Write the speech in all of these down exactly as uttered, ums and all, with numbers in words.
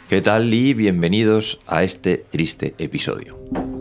¿Qué tal y bienvenidos a este triste episodio?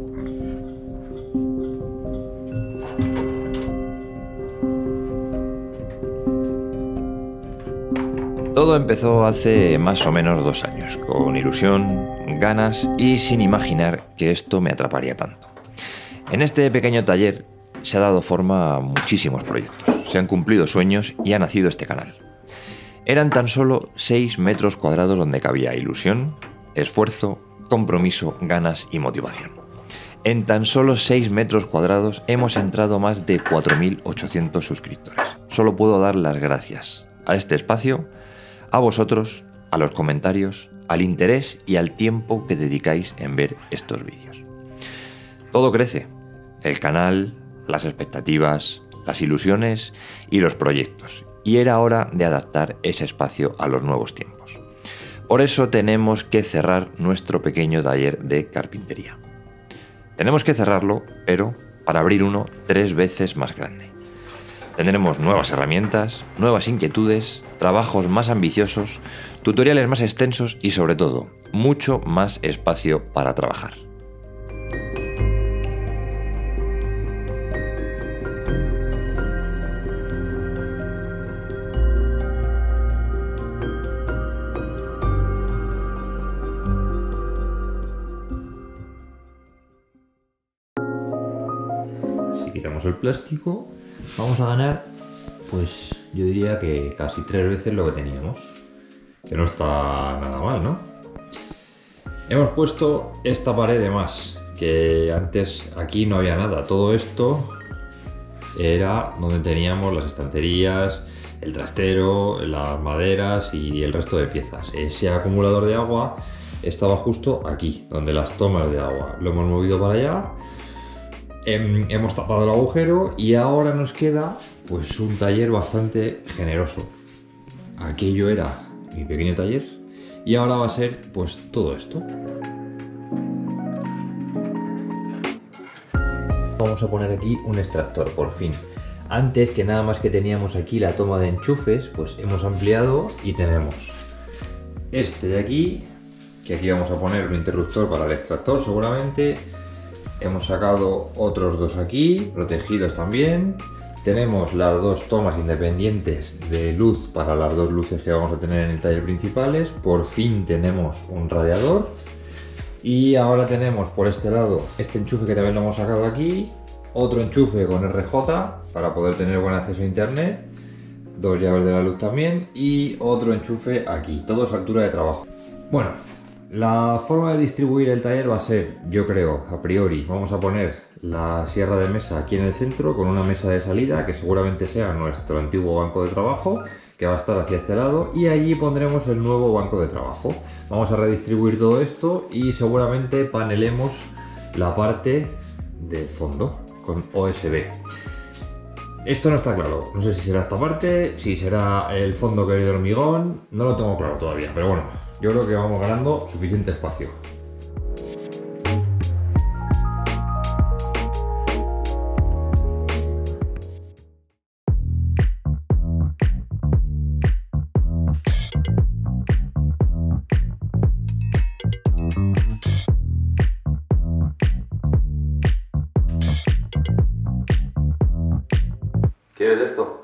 Todo empezó hace más o menos dos años, con ilusión, ganas y sin imaginar que esto me atraparía tanto. En este pequeño taller se ha dado forma a muchísimos proyectos, se han cumplido sueños y ha nacido este canal. Eran tan solo seis metros cuadrados donde cabía ilusión, esfuerzo, compromiso, ganas y motivación. En tan solo seis metros cuadrados hemos entrado más de cuatro mil ochocientos suscriptores. Solo puedo dar las gracias a este espacio, a vosotros, a los comentarios, al interés y al tiempo que dedicáis en ver estos vídeos. Todo crece, el canal, las expectativas, las ilusiones y los proyectos, y era hora de adaptar ese espacio a los nuevos tiempos. Por eso tenemos que cerrar nuestro pequeño taller de carpintería. Tenemos que cerrarlo, pero para abrir uno tres veces más grande. Tendremos nuevas herramientas, nuevas inquietudes, trabajos más ambiciosos, tutoriales más extensos y sobre todo, mucho más espacio para trabajar. Si quitamos el plástico, vamos a ganar, pues yo diría que casi tres veces lo que teníamos. Que no está nada mal, ¿no? Hemos puesto esta pared de más, que antes aquí no había nada. Todo esto era donde teníamos las estanterías, el trastero, las maderas y el resto de piezas. Ese acumulador de agua estaba justo aquí, donde las tomas de agua. Lo hemos movido para allá. Hemos tapado el agujero y ahora nos queda pues un taller bastante generoso. Aquello era mi pequeño taller y ahora va a ser pues todo esto. Vamos a poner aquí un extractor por fin. Antes, que nada más que teníamos aquí la toma de enchufes, pues hemos ampliado y tenemos este de aquí, que aquí vamos a poner un interruptor para el extractor seguramente. Hemos sacado otros dos aquí, protegidos también. Tenemos las dos tomas independientes de luz para las dos luces que vamos a tener en el taller principales. Por fin tenemos un radiador. Y ahora tenemos por este lado este enchufe que también lo hemos sacado aquí. Otro enchufe con R J para poder tener buen acceso a internet. Dos llaves de la luz también. Y otro enchufe aquí. Todo es altura de trabajo. Bueno. La forma de distribuir el taller va a ser, yo creo, a priori, vamos a poner la sierra de mesa aquí en el centro con una mesa de salida que seguramente sea nuestro antiguo banco de trabajo, que va a estar hacia este lado, y allí pondremos el nuevo banco de trabajo. Vamos a redistribuir todo esto y seguramente panelemos la parte del fondo con O S B. Esto no está claro, no sé si será esta parte, si será el fondo que hay de hormigón, no lo tengo claro todavía, pero bueno, yo creo que vamos ganando suficiente espacio. ¿Quieres de esto?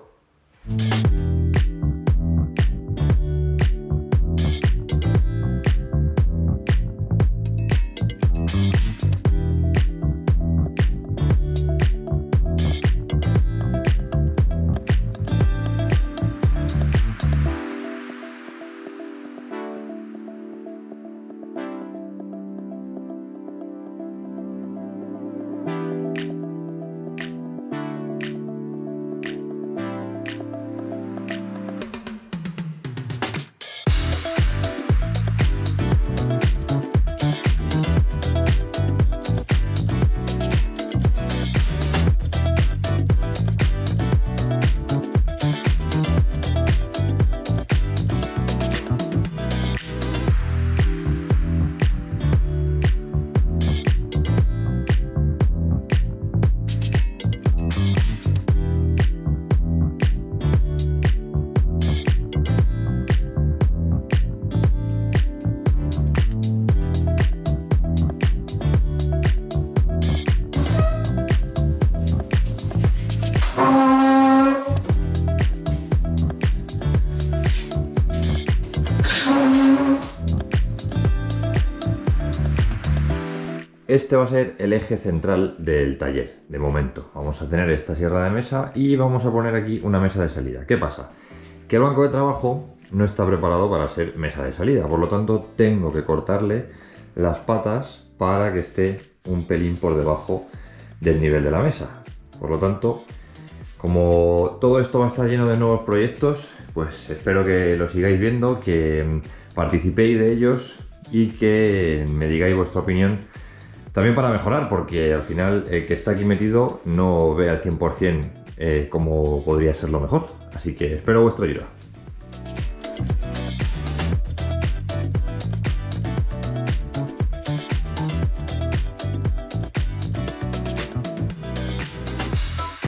este va a ser el eje central del taller, de momento. Vamos a tener esta sierra de mesa y vamos a poner aquí una mesa de salida. ¿Qué pasa? Que el banco de trabajo no está preparado para ser mesa de salida, por lo tanto tengo que cortarle las patas para que esté un pelín por debajo del nivel de la mesa. Por lo tanto, como todo esto va a estar lleno de nuevos proyectos, pues espero que lo sigáis viendo, que participéis de ellos y que me digáis vuestra opinión también para mejorar, porque al final el que está aquí metido no ve al cien por cien eh, cómo podría ser lo mejor. Así que espero vuestra ayuda.